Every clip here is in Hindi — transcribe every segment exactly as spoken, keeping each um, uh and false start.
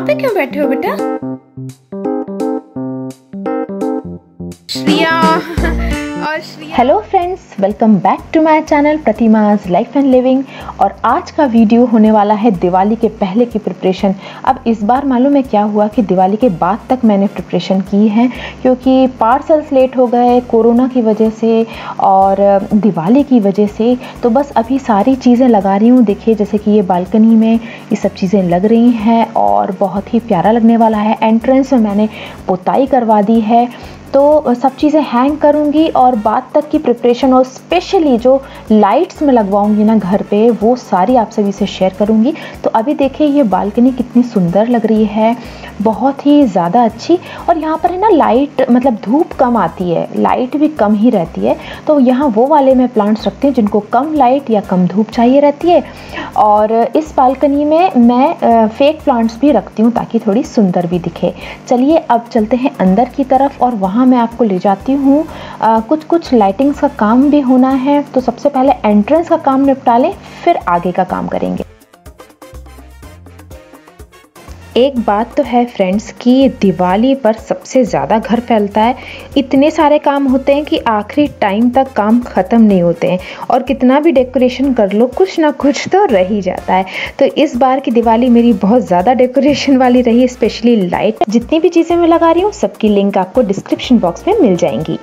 पे क्यों बैठे हो बेटा? श्रिया और Shriya. Hello friends, welcome back to my channel Pratima's life and living. और आज का वीडियो होने वाला है दिवाली के पहले की प्रिपरेशन। अब इस बार मालूम है क्या हुआ कि दिवाली के बाद तक मैंने प्रिपरेशन की है, क्योंकि पार्सल्स लेट हो गए कोरोना की वजह से और दिवाली की वजह से। तो बस अभी सारी चीज़ें लगा रही हूँ। देखिए जैसे कि ये बालकनी में ये सब चीज़ें लग रही हैं और बहुत ही प्यारा लगने वाला है। एंट्रेंस में मैंने पुताई करवा दी है, तो सब चीज़ें हैंग करूँगी और बाद तक की प्रिपरेशन और स्पेशली जो लाइट्स में लगवाऊँगी ना घर पे, वो सारी आप सभी से शेयर करूँगी। तो अभी देखिए ये बालकनी कितनी सुंदर लग रही है, बहुत ही ज़्यादा अच्छी। और यहाँ पर है ना लाइट, मतलब धूप कम आती है, लाइट भी कम ही रहती है। तो यहाँ वो वाले मैं प्लांट्स रखती हूँ जिनको कम लाइट या कम धूप चाहिए रहती है। और इस बालकनी में मैं फेक प्लांट्स भी रखती हूँ ताकि थोड़ी सुंदर भी दिखे। चलिए अब चलते हैं अंदर की तरफ और वहाँ मैं आपको ले जाती हूँ। कुछ कुछ लाइटिंग्स का काम भी होना है, तो सबसे पहले एंट्रेंस का काम निपटा लें, फिर आगे का काम करेंगे। एक बात तो है फ्रेंड्स कि दिवाली पर सबसे ज़्यादा घर फैलता है। इतने सारे काम होते हैं कि आखिरी टाइम तक काम ख़त्म नहीं होते हैं, और कितना भी डेकोरेशन कर लो कुछ ना कुछ तो रह ही जाता है। तो इस बार की दिवाली मेरी बहुत ज़्यादा डेकोरेशन वाली रही, स्पेशली लाइट। जितनी भी चीज़ें मैं लगा रही हूँ सबकी लिंक आपको डिस्क्रिप्शन बॉक्स में मिल जाएंगी।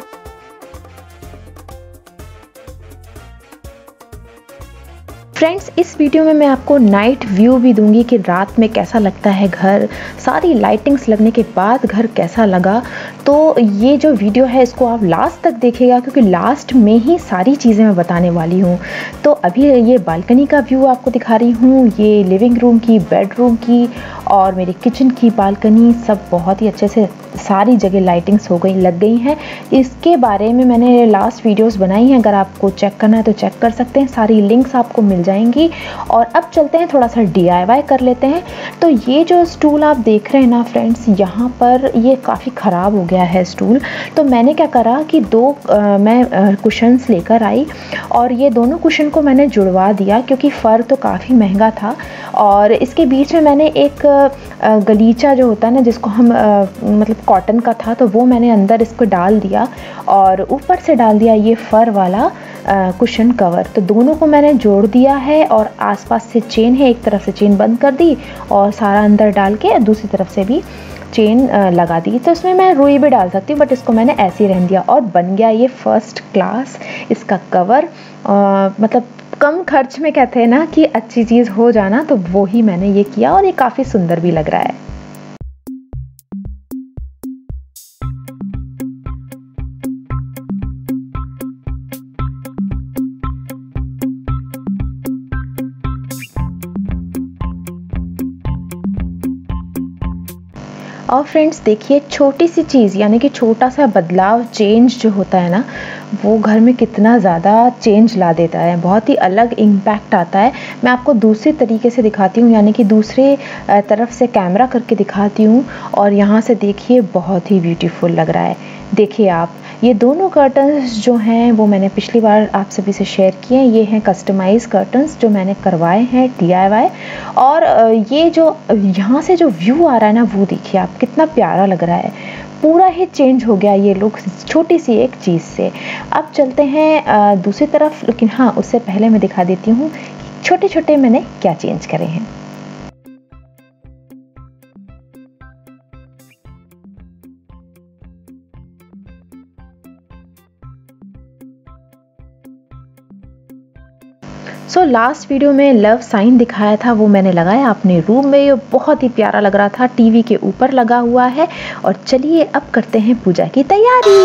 फ्रेंड्स, इस वीडियो में मैं आपको नाइट व्यू भी दूंगी कि रात में कैसा लगता है घर। सारी लाइटिंग्स लगने के बाद घर कैसा लगा। तो ये जो वीडियो है इसको आप लास्ट तक देखिएगा, क्योंकि लास्ट में ही सारी चीज़ें मैं बताने वाली हूँ। तो अभी ये बालकनी का व्यू आपको दिखा रही हूँ, ये लिविंग रूम की, बेडरूम की और मेरे किचन की बालकनी, सब बहुत ही अच्छे से सारी जगह लाइटिंग्स हो गई, लग गई हैं। इसके बारे में मैंने लास्ट वीडियोस बनाई हैं, अगर आपको चेक करना है तो चेक कर सकते हैं, सारी लिंक्स आपको मिल जाएंगी। और अब चलते हैं थोड़ा सा डी आई वाई कर लेते हैं। तो ये जो स्टूल आप देख रहे हैं ना फ्रेंड्स, यहाँ पर ये काफ़ी ख़राब हो गया है स्टूल। तो मैंने क्या करा कि दो आ, मैं कुशन्स लेकर आई और ये दोनों कुशन को मैंने जुड़वा दिया, क्योंकि फ़र तो काफ़ी महंगा था। और इसके बीच में मैंने एक आ, गलीचा जो होता है ना, जिसको हम आ, मतलब कॉटन का था, तो वो मैंने अंदर इसको डाल दिया और ऊपर से डाल दिया ये फ़र वाला कुशन कवर। तो दोनों को मैंने जोड़ दिया है और आसपास से चेन है, एक तरफ से चेन बंद कर दी और सारा अंदर डाल के दूसरी तरफ से भी चेन लगा दी। तो इसमें मैं रुई भी डाल सकती हूँ, बट इसको मैंने ऐसे ही रहने दिया और बन गया ये फर्स्ट क्लास इसका कवर। आ, मतलब कम खर्च में कहते हैं ना कि अच्छी चीज़ हो जाना, तो वो ही मैंने ये किया और ये काफ़ी सुंदर भी लग रहा है। और फ्रेंड्स देखिए, छोटी सी चीज़ यानी कि छोटा सा बदलाव, चेंज जो होता है ना, वो घर में कितना ज़्यादा चेंज ला देता है, बहुत ही अलग इम्पैक्ट आता है। मैं आपको दूसरे तरीके से दिखाती हूँ, यानी कि दूसरे तरफ से कैमरा करके दिखाती हूँ। और यहाँ से देखिए बहुत ही ब्यूटीफुल लग रहा है। देखिए आप, ये दोनों कर्टन्स जो हैं वो मैंने पिछली बार आप सभी से शेयर किए हैं। ये हैं कस्टमाइज कर्टन्स जो मैंने करवाए हैं डी आई वाई। और ये जो यहाँ से जो व्यू आ रहा है ना, वो देखिए आप, कितना प्यारा लग रहा है। पूरा ही चेंज हो गया ये लुक छोटी सी एक चीज़ से। अब चलते हैं दूसरी तरफ, लेकिन हाँ उससे पहले मैं दिखा देती हूँ छोटे छोटे मैंने क्या चेंज करे हैं। सो लास्ट वीडियो में लव साइन दिखाया था, वो मैंने लगाया अपने रूम में। ये बहुत ही प्यारा लग रहा था, टीवी के ऊपर लगा हुआ है। और चलिए अब करते हैं पूजा की तैयारी।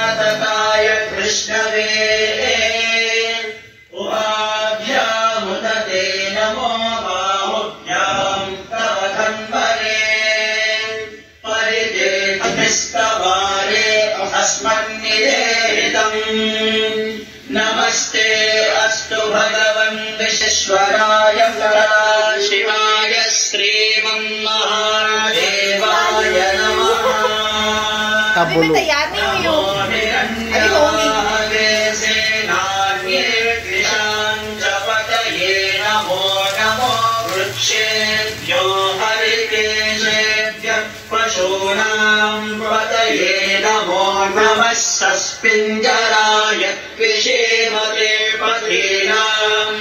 नमस्ते अस्तु भगवन् विश्वेश्वराय शिवाय श्रीमन्महादेवाय नमः। अभी मैं तैयार नहीं हुई हूँ, अभी होंगी। नमो नमो वृक्षेभ्यो हरिकेशे पतये नमो नमः सस्पिञ्जराय कृषेमते पथेनाम्।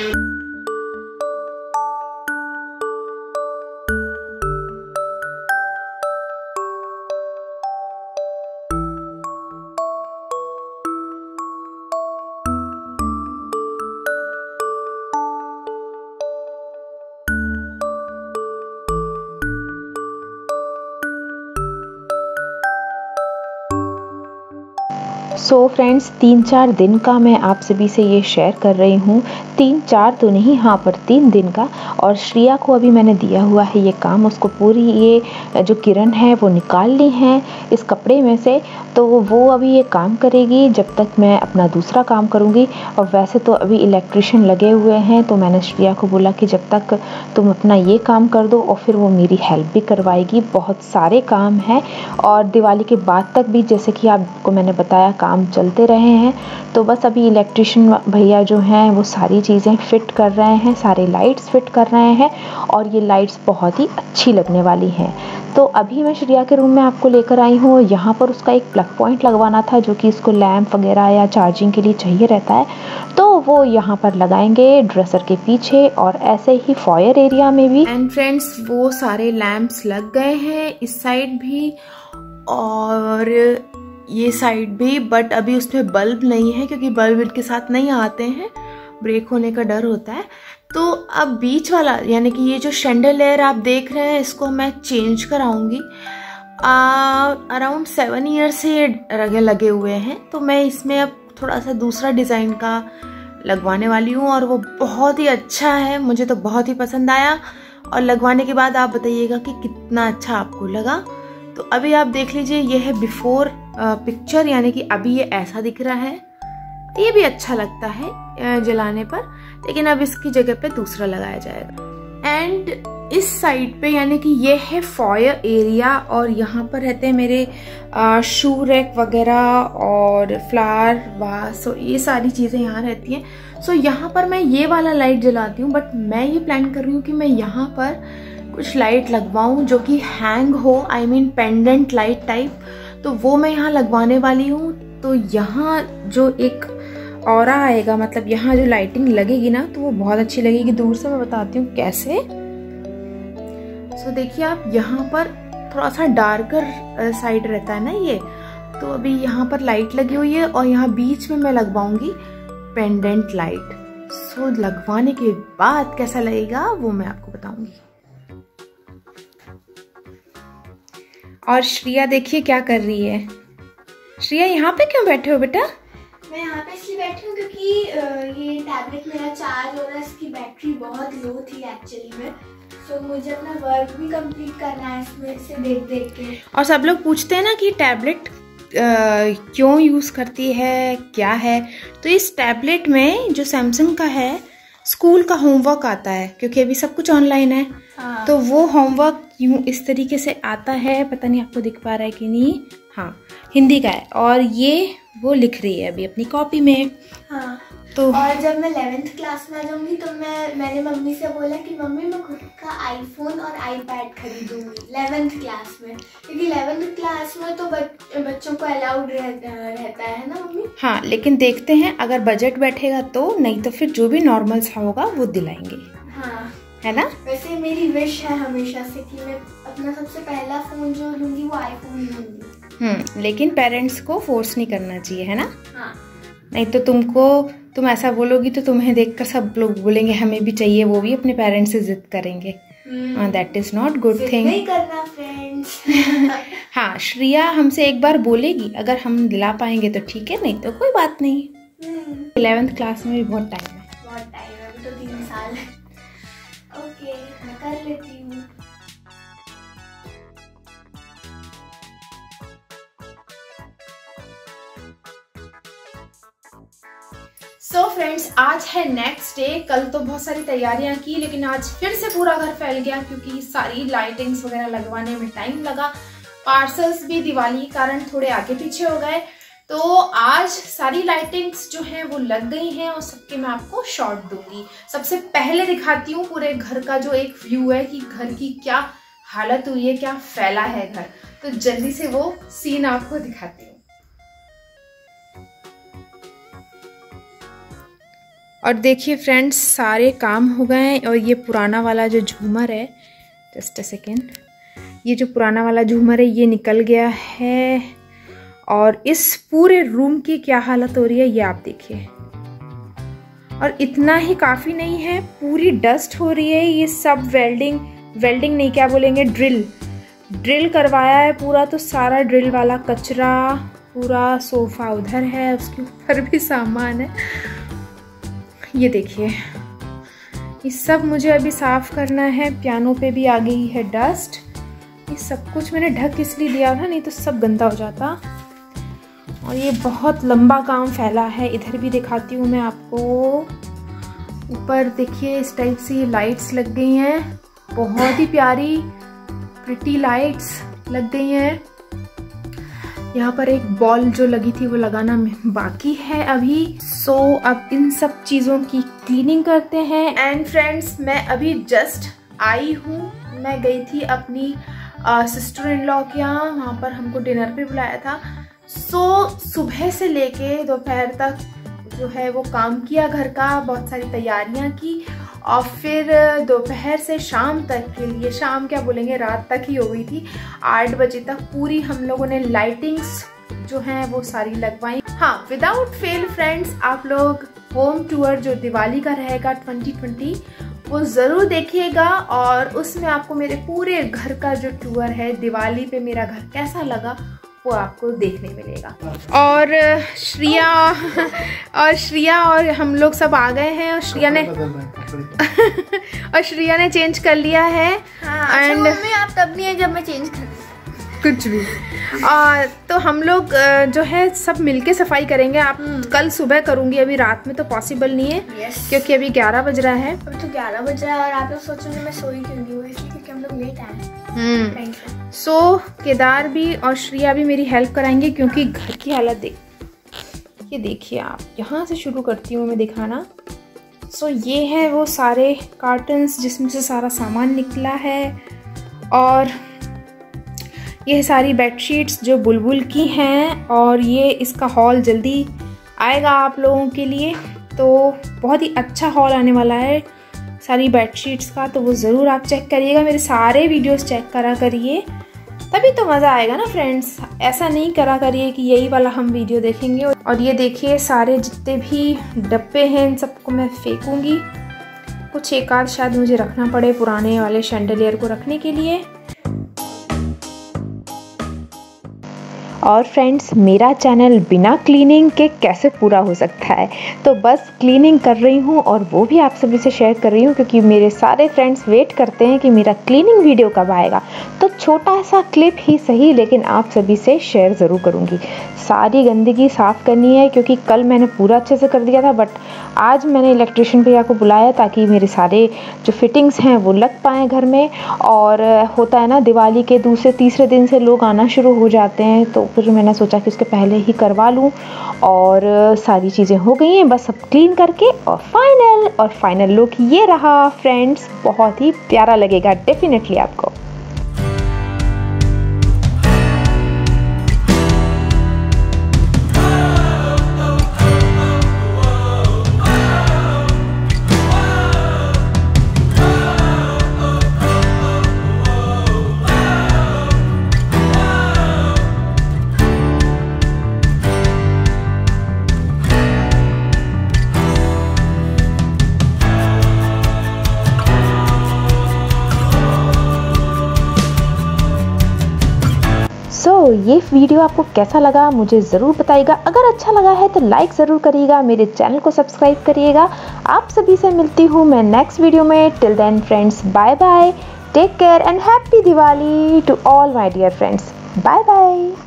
सो so फ्रेंड्स, तीन चार दिन का मैं आप सभी से ये शेयर कर रही हूँ। तीन चार तो नहीं, हाँ पर तीन दिन का। और श्रिया को अभी मैंने दिया हुआ है ये काम, उसको पूरी ये जो किरण है वो निकालनी है इस कपड़े में से। तो वो अभी ये काम करेगी जब तक मैं अपना दूसरा काम करूँगी। और वैसे तो अभी इलेक्ट्रिशियन लगे हुए हैं, तो मैंने श्रिया को बोला कि जब तक तुम अपना ये काम कर दो, और फिर वो मेरी हेल्प भी करवाएगी। बहुत सारे काम हैं और दिवाली के बाद तक भी, जैसे कि आपको मैंने बताया, काम चलते रहे हैं। तो बस अभी इलेक्ट्रिशियन भैया जो हैं वो सारी चीज़ें फिट कर रहे हैं, सारे लाइट्स फिट कर रहे हैं, और ये लाइट्स बहुत ही अच्छी लगने वाली हैं। तो अभी मैं श्रिया के रूम में आपको लेकर आई हूँ। यहाँ पर उसका एक प्लग पॉइंट लगवाना था, जो कि इसको लैंप वगैरह या चार्जिंग के लिए चाहिए रहता है। तो वो यहाँ पर लगाएंगे ड्रेसर के पीछे, और ऐसे ही फॉयर एरिया में भी। एंड फ्रेंड्स, वो सारे लैंप्स लग गए हैं इस साइड भी और ये साइड भी, बट अभी उसमें बल्ब नहीं है क्योंकि बल्ब इनके साथ नहीं आते हैं, ब्रेक होने का डर होता है। तो अब बीच वाला, यानी कि ये जो शैंडलियर आप देख रहे हैं, इसको मैं चेंज कराऊंगी। अराउंड सेवन ईयर से रगे लगे हुए हैं, तो मैं इसमें अब थोड़ा सा दूसरा डिज़ाइन का लगवाने वाली हूँ, और वो बहुत ही अच्छा है, मुझे तो बहुत ही पसंद आया। और लगवाने के बाद आप बताइएगा कि कितना अच्छा आपको लगा। तो अभी आप देख लीजिए, ये है बिफोर पिक्चर, यानी कि अभी ये ऐसा दिख रहा है। ये भी अच्छा लगता है जलाने पर, लेकिन अब इसकी जगह पे दूसरा लगाया जाएगा। एंड इस साइड पे, यानी कि ये है फॉयर एरिया, और यहाँ पर रहते हैं मेरे शू रैक वगैरह और फ्लावर वास, सो ये सारी चीज़ें यहाँ रहती हैं। सो यहाँ पर मैं ये वाला लाइट जलाती हूँ, बट मैं ये प्लान कर रही हूँ कि मैं यहाँ पर कुछ लाइट लगवाऊँ जो कि हैंग हो, I mean pendant light type. तो वो मैं यहाँ लगवाने वाली हूँ। तो यहाँ जो एक ऑरा आएगा, मतलब यहाँ जो लाइटिंग लगेगी ना, तो वो बहुत अच्छी लगेगी। दूर से मैं बताती हूँ कैसे। सो देखिए आप, यहाँ पर थोड़ा सा डार्कर साइड रहता है ना ये, तो अभी यहाँ पर लाइट लगी हुई है, और यहाँ बीच में मैं लगवाऊंगी पेंडेंट लाइट। सो लगवाने के बाद कैसा लगेगा वो मैं आपको बताऊंगी। और श्रिया देखिए क्या कर रही है। श्रिया, यहाँ पे क्यों बैठे हो बेटा? मैं यहाँ पे इसलिए बैठी हूँ क्योंकि ये टैबलेट मेरा चार्ज हो रहा है, इसकी बैटरी बहुत लो थी एक्चुअली में। तो मुझे अपना वर्क भी कंप्लीट करना है इसमें से देख देख के। और सब लोग पूछते हैं ना कि टैबलेट क्यों यूज़ करती है, क्या है। तो इस टैबलेट में जो सैमसंग का है, स्कूल का होमवर्क आता है, क्योंकि अभी सब कुछ ऑनलाइन है। हाँ। तो वो होमवर्क यूँ इस तरीके से आता है, पता नहीं आपको दिख पा रहा है कि नहीं। हाँ, हिंदी का है, और ये वो लिख रही है अभी अपनी कॉपी में। हाँ। तो और जब मैं इलेवेंथ क्लास में आ जाऊंगी तो मैं मैंने मम्मी से बोला कि मम्मी मैं खुद का आईफोन और आईपैड खरीदूंगी इलेवेंथ क्लास में, क्योंकि इलेवेंथ क्लास में तो बच, बच्चों को अलाउड रहता, रहता है ना मम्मी। हाँ, लेकिन देखते हैं अगर बजट बैठेगा तो, नहीं तो फिर जो भी नॉर्मल सा होगा वो दिलाएंगे। हाँ, है ना। वैसे मेरी विश है हमेशा से कि मैं अपना सबसे पहला फोन जो लूंगी वो आईफोन लूंगी। हम्म लेकिन पेरेंट्स को फोर्स नहीं करना चाहिए, है ना। हाँ। नहीं तो तुमको तुम ऐसा बोलोगी तो तुम्हें देखकर सब लोग बोलेंगे हमें भी चाहिए, वो भी अपने पेरेंट्स से जिद करेंगे। That is not good thing. नहीं करना फ्रेंड्स। हाँ, श्रिया हमसे एक बार बोलेगी, अगर हम दिला पाएंगे तो ठीक है, नहीं तो कोई बात नहीं। इलेवेंथ क्लास में भी बहुत टाइम है। बहुत टाइम है, अभी तो तीन साल है। ओके, मैं कर लेती हूँ। सो so फ्रेंड्स, आज है नेक्स्ट डे। कल तो बहुत सारी तैयारियां की, लेकिन आज फिर से पूरा घर फैल गया क्योंकि सारी लाइटिंग्स वगैरह लगवाने में टाइम लगा। पार्सल्स भी दिवाली के कारण थोड़े आगे पीछे हो गए। तो आज सारी लाइटिंग्स जो हैं वो लग गई हैं और सबके मैं आपको शॉट दूंगी। सबसे पहले दिखाती हूँ पूरे घर का जो एक व्यू है कि घर की क्या हालत हुई है, क्या फैला है घर। तो जल्दी से वो सीन आपको दिखाती हूँ। और देखिए फ्रेंड्स, सारे काम हो गए हैं। और ये पुराना वाला जो झूमर है, जस्ट अ सेकेंड, ये जो पुराना वाला झूमर है ये निकल गया है। और इस पूरे रूम की क्या हालत हो रही है ये आप देखिए। और इतना ही काफ़ी नहीं है, पूरी डस्ट हो रही है। ये सब वेल्डिंग वेल्डिंग नहीं, क्या बोलेंगे, ड्रिल ड्रिल करवाया है पूरा। तो सारा ड्रिल वाला कचरा, पूरा सोफ़ा उधर है, उसके ऊपर भी सामान है। ये देखिए, ये सब मुझे अभी साफ़ करना है। पियानो पे भी आ गई है डस्ट। ये सब कुछ मैंने ढक इसलिए दिया था, नहीं तो सब गंदा हो जाता। और ये बहुत लंबा काम फैला है। इधर भी दिखाती हूँ मैं आपको। ऊपर देखिए, इस टाइप से लाइट्स लग गई हैं, बहुत ही प्यारी प्रिटी लाइट्स लग गई हैं। यहाँ पर एक बॉल जो लगी थी वो लगाना बाकी है अभी। सो so, अब इन सब चीज़ों की क्लीनिंग करते हैं। एंड फ्रेंड्स, मैं अभी जस्ट आई हूँ। मैं गई थी अपनी सिस्टर इन लॉ के यहाँ, वहाँ पर हमको डिनर पे बुलाया था। सो so, सुबह से लेके दोपहर तक जो है वो काम किया घर का, बहुत सारी तैयारियां की। और फिर दोपहर से शाम तक के लिए, शाम क्या बोलेंगे, रात तक ही हो गई थी, आठ बजे तक पूरी हम लोगों ने लाइटिंग्स जो हैं वो सारी लगवाई। हाँ, विदाउट फेल फ्रेंड्स, आप लोग होम टूर जो दिवाली का रहेगा ट्वेंटी ट्वेंटी वो ज़रूर देखिएगा। और उसमें आपको मेरे पूरे घर का जो टूर है, दिवाली पे मेरा घर कैसा लगा, वो आपको देखने मिलेगा। और श्रिया और श्रिया और हम लोग सब आ गए हैं। और श्रिया ने और श्रिया ने चेंज कर लिया है। हाँ, एंड मम्मी आप तब नहीं है जब मैं चेंज कर कुछ भी। और तो हम लोग जो है सब मिलके सफाई करेंगे। आप कल सुबह करूंगी, अभी रात में तो पॉसिबल नहीं है। yes. क्योंकि अभी ग्यारह बज रहा है। अभी तो ग्यारह बज रहा है और आप लोग सोचेंगे मैं सोई क्यों नहीं हूँ, इसलिए क्योंकि हम लोग लेट आए। हम्म सो so, केदार भी और श्रिया भी मेरी हेल्प कराएंगे, क्योंकि घर की हालत देख, ये देखिए आप। यहाँ से शुरू करती हूँ मैं दिखाना। सो so, ये है वो सारे कार्टन्स जिसमें से सारा सामान निकला है। और ये सारी बेडशीट्स जो बुलबुल की हैं। और ये इसका हॉल जल्दी आएगा आप लोगों के लिए। तो बहुत ही अच्छा हॉल आने वाला है सारी बेडशीट्स का, तो वो ज़रूर आप चेक करिएगा। मेरे सारे वीडियोस चेक करा करिए, तभी तो मज़ा आएगा ना फ्रेंड्स। ऐसा नहीं करा करिए कि यही वाला हम वीडियो देखेंगे। और ये देखिए, सारे जितने भी डब्बे हैं इन सबको मैं फेंकूँगी। कुछ एक आध शायद मुझे रखना पड़े पुराने वाले शैंडलियर को रखने के लिए। और फ्रेंड्स, मेरा चैनल बिना क्लीनिंग के कैसे पूरा हो सकता है, तो बस क्लीनिंग कर रही हूँ और वो भी आप सभी से शेयर कर रही हूँ, क्योंकि मेरे सारे फ्रेंड्स वेट करते हैं कि मेरा क्लीनिंग वीडियो कब आएगा। तो छोटा सा क्लिप ही सही, लेकिन आप सभी से शेयर ज़रूर करूँगी। सारी गंदगी साफ़ करनी है, क्योंकि कल मैंने पूरा अच्छे से कर दिया था, बट आज मैंने इलेक्ट्रिशियन भैया को बुलाया ताकि मेरे सारे जो फिटिंग्स हैं वो लग पाएँ घर में। और होता है ना, दिवाली के दूसरे तीसरे दिन से लोग आना शुरू हो जाते हैं, तो फिर मैंने सोचा कि उसके पहले ही करवा लूँ। और सारी चीज़ें हो गई हैं, बस अब क्लीन करके और फाइनल और फाइनल लुक ये रहा फ्रेंड्स। बहुत ही प्यारा लगेगा डेफिनेटली आपको। सो so, ये वीडियो आपको कैसा लगा मुझे ज़रूर बताइएगा। अगर अच्छा लगा है तो लाइक ज़रूर करिएगा, मेरे चैनल को सब्सक्राइब करिएगा। आप सभी से मिलती हूँ मैं नेक्स्ट वीडियो में। Till then friends, bye bye, take care and happy Diwali to all my dear friends. Bye bye.